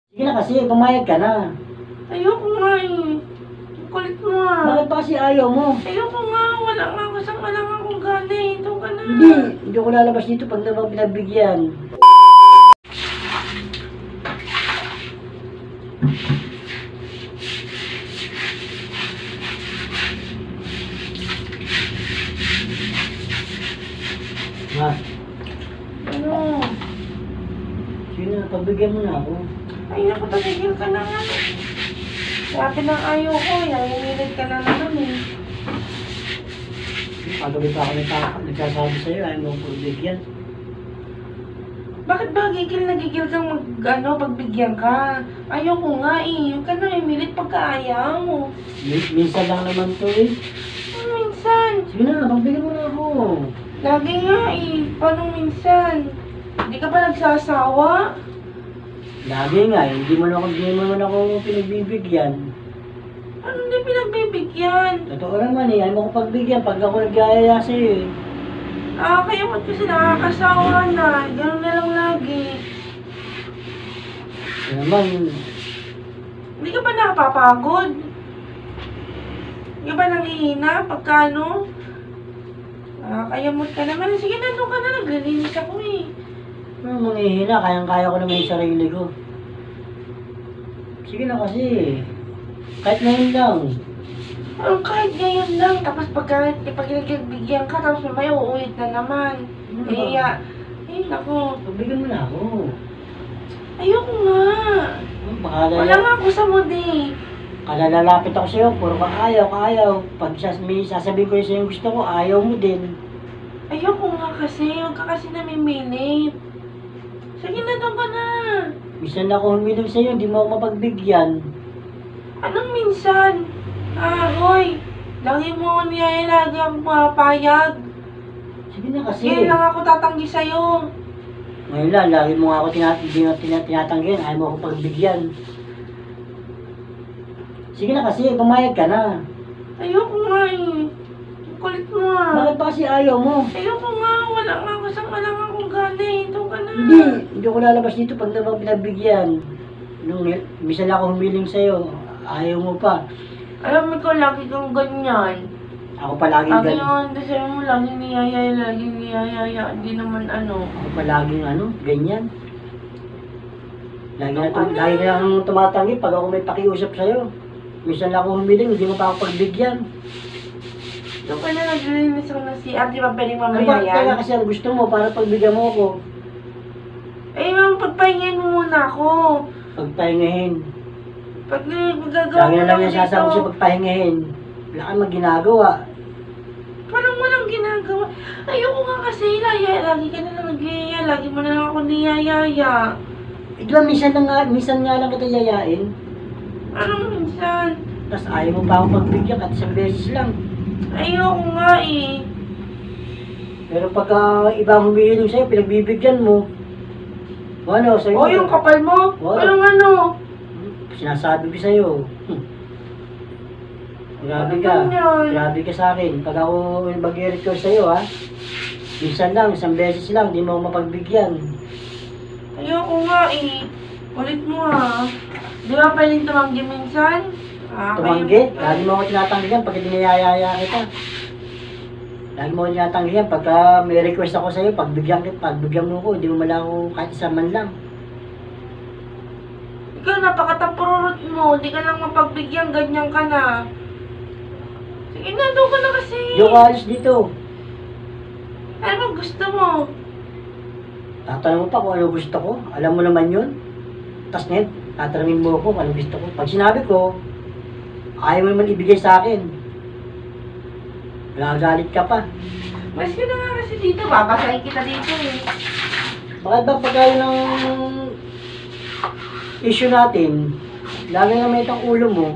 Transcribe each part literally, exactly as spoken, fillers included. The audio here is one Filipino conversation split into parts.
Sige na kasi, pumayag ka na. Ayoko nga eh. Kulit mo ah. Bakit ba kasi ayaw mo? Ayoko nga. Wala nga. Kasang alang akong galing. Ito ka na. Hindi, hindi ko lalabas dito pag naman pinagbigyan. Ma, Ano? sige na, pagbigyan mo na ako. Ay, naku, tumigil ka na nga. Dati nang ayaw ko. Nanginginig ka na naman eh. Pagabi pa ako nagka- nagsasabi sa'yo, ayaw mo pagbigyan. Bakit ba gigil na gigil kang mag, ano, pagbigyan ka? Ayoko nga eh. Yung ka na imilit pagkaayaw mo. Min- Minsan lang naman to eh. Ano minsan? Sige na, pagbigyan mo na ako. Lagi nga eh. Paano minsan? Hindi ka ba nagsasawa? Lagi nga eh, hindi mo na ako, hindi mo na ako pinagbibigyan. Ano hindi pinagbibigyan? Totoo naman eh, ayaw mo ko pagbigyan pag ako nagyayaya sa'yo eh. Ah, kaya mo kasi nakakasawa na. Ganun na lang lagi. Ano naman, Hindi ka ba napapagod? Hindi ka ba nangihina pagka ano? Ah, kaya mo ka naman. Sige na, doon ka na. Naglilinis ako eh. ano manghihina, kayang-kaya ko naman yung sarili ko. Sige na kasi, kahit ngayon lang. Ang kahit ngayon lang. Tapos pagka ipagkinagbigyan ka, tapos mamaya uulit na naman. Ano ba? Eh, ya. Eh, naku. Pagbigyan mo na ako. Ayoko nga. Oh, baka Wala lala- nga ako sa mood eh. Kalalalapit ako sa'yo, puro ka ayaw, ka ayaw. Pag sas may sasabihin ko yung sa'yo yung gusto ko, ayaw mo din. Ayoko nga kasi. Huwag ka kasi namimilit. Sige na, doon ka na. Minsan na ako humiling sa'yo, hindi mo ako mapagbigyan. Anong minsan? Ah, Roy. Lagi mo ako niyaya, lagi akong pumapayag. Sige na kasi. Ngayon lang ako tatanggi sa'yo. Ngayon lang, lagi mo nga ako tinat tinat tinat tinatanggihan, ayaw mo ako pagbigyan. Sige na kasi, pumayag ka na. Ayoko nga eh. Ang kulit mo ah. Bakit ba kasi ayaw mo? Ayoko nga. Wala nga. Kasang alang akong galing. Ito ka na. Hindi, hindi ko lalabas dito pag naman pinagbigyan. Nung misa lang ako humiling sa'yo, ayaw mo pa. Alam mo ko, lagi kang ganyan. Ako palaging Lagi ganyan. nga, kasi mo, lagi niyayaya, lagi niyayaya. Hindi naman ano. Ako palaging ano, ganyan. Lagi na, Ano? lagi na lang tumatanggi pag ako may pakiusap sa'yo. Minsan lang ako humiling, hindi mo pa ako pagbigyan. Doon ka na naglilinis ako ng si Ate, pa pwedeng Ano mamaya ba kaya yan? kasi ang gusto mo para pagbigyan mo ako? Eh, ma'am, pagpahingin mo muna ako. Pagpahingahin. Pag magagawa Lagi na lang ako yung sasabi ko sa pagpahingahin. Wala kang magginagawa. Parang walang ginagawa. Ayoko nga kasi, laya, lagi ka na lang nagyaya, lagi mo na lang ako niyayaya. Eh, di ba minsan, na nga, minsan nga lang kita yayain? Anong minsan? Tapos ayaw mo pa ako pagbigyan at isang beses lang. Ayoko nga eh. Pero pagka ibang humihiling sa'yo, pinagbibigyan mo. Ano, sa'yo? O, yung kapal mo? Oo. Anong ano? Sinasabi ko sa'yo. Hmm. Grabe ka. Ano yan? Grabe ka sa akin. Pag ako mag-i-record sa'yo, ha? Minsan lang, isang beses lang, di mo ako mapagbigyan. Ayoko nga eh. Ulit mo ha. Di ba pwedeng tumanggi minsan? Ah, Tumanggi? kayo- Lagi mo ako tinatanggihan pag dinayayaya kita. Lagi mo ako tinatanggihan pagka may request ako sa'yo, pagbigyan, kita, pagbigyan mo ko, hindi mo mala ako kahit isa man lang. Ikaw, napakatapururot mo. Di ka lang mapagbigyan, ganyan ka na. Sige na, doon ka na kasi. Di ako alis dito. Ano gusto mo? Tatanong mo pa kung ano gusto ko. Alam mo naman yun. Tapos ngayon, tatanungin mo ako kung ano gusto ko. Pag sinabi ko, ayaw mo naman ibigay sa akin. Nagagalit ka pa. Mas ka na nga kasi dito. Babasahin kita dito eh. Bakit ba pagka yun ang issue natin, lagi na may itang ulo mo?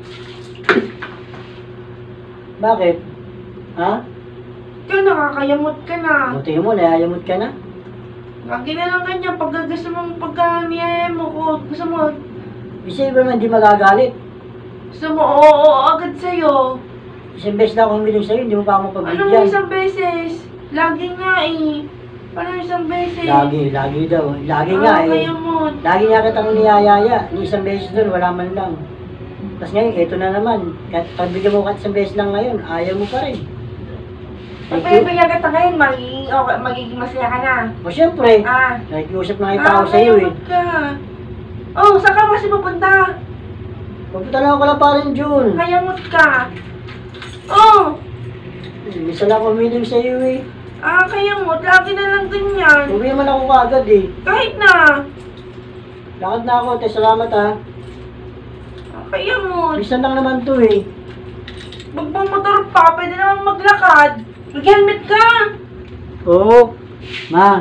Bakit? Ha? Ikaw, nakakayamot ka na. Buti mo, nayayamot ka na? Lagi na lang ganyan. Pag gusto mong pagka niyaya mo ko, gusto mo, Isa iba naman di magagalit. gusto mo, oo, oo, agad sa'yo. Isang beses na ako humiling sa'yo, hindi mo pa ako Anong pagbigyan. isang beses? Lagi nga eh. Paano isang beses? Lagi, lagi daw. Lagi Ah, nga eh. kaya mo. Lagi nga kitang niyayaya. Ni isang beses doon, wala man lang. Tapos ngayon, eto na naman. Kahit pagbigyan mo kahit isang beses lang ngayon, ayaw mo pa rin. Pag pinapinga kita ngayon, magiging, okay, magiging masaya ka na. O syempre, Ah. nakikiusap na kita ako Ah, sa iyo eh. kayamot ka. Oh, saan ka kasi pupunta? Pupunta lang ako lang pa rin, June. Kayamot ka. Oh! Minsan lang ako humiling sa iyo eh. Ah, kayamot. Lagi na lang ganyan. Uwi naman ako kaagad eh. Kahit na. Lakad na ako, te, salamat ha. Ah, kayamot. Minsan lang naman to eh. Magmamotor pa, pwede naman maglakad. Mag-helmet ka. Oo. Ma,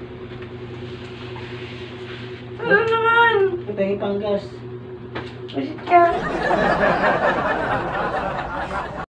Ano naman? pahingi pang gas. Visit ka.